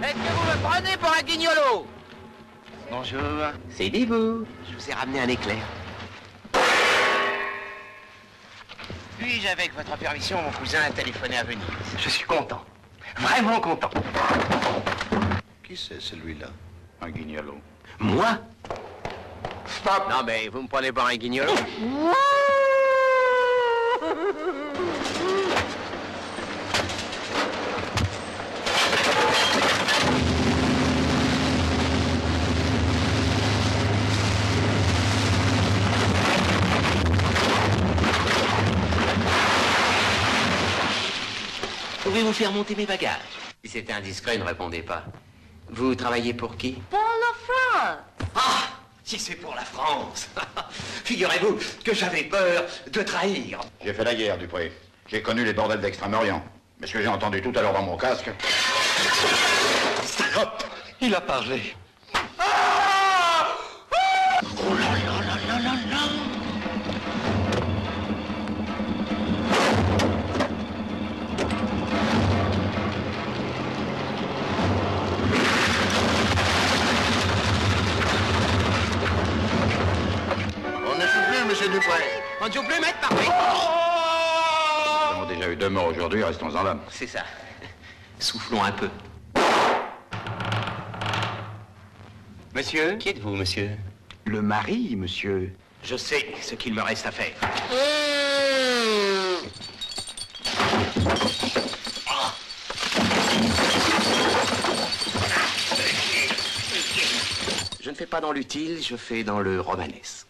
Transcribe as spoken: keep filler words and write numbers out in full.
Est-ce que vous me prenez pour un guignolo? Bonjour. C'est Bibou. Je vous ai ramené un éclair. Puis-je, avec votre permission, mon cousin a téléphoné à Venise. Je suis content. Vraiment content. Qui c'est celui-là? Un guignolo. Moi? Stop! Non, mais vous me prenez pour un guignolo? Pouvez-vous faire monter mes bagages? Si c'était indiscret, ne répondez pas. Vous travaillez pour qui? Pour la France. Ah! Si c'est pour la France! Figurez-vous que j'avais peur de trahir. J'ai fait la guerre, Dupré. J'ai connu les bordels d'Extrême-Orient. Mais ce que j'ai entendu tout à l'heure dans mon casque... Salope! Il a parlé. Ah! Oh là là là là là là! On ne joue plus, monsieur Dupré. On ne joue plus, maître, parfait. Nous avons déjà eu deux morts aujourd'hui, restons-en là. C'est ça. Soufflons un peu. Monsieur? Qui êtes-vous, monsieur? Le mari, monsieur. Je sais ce qu'il me reste à faire. Je ne fais pas dans l'utile, je fais dans le romanesque.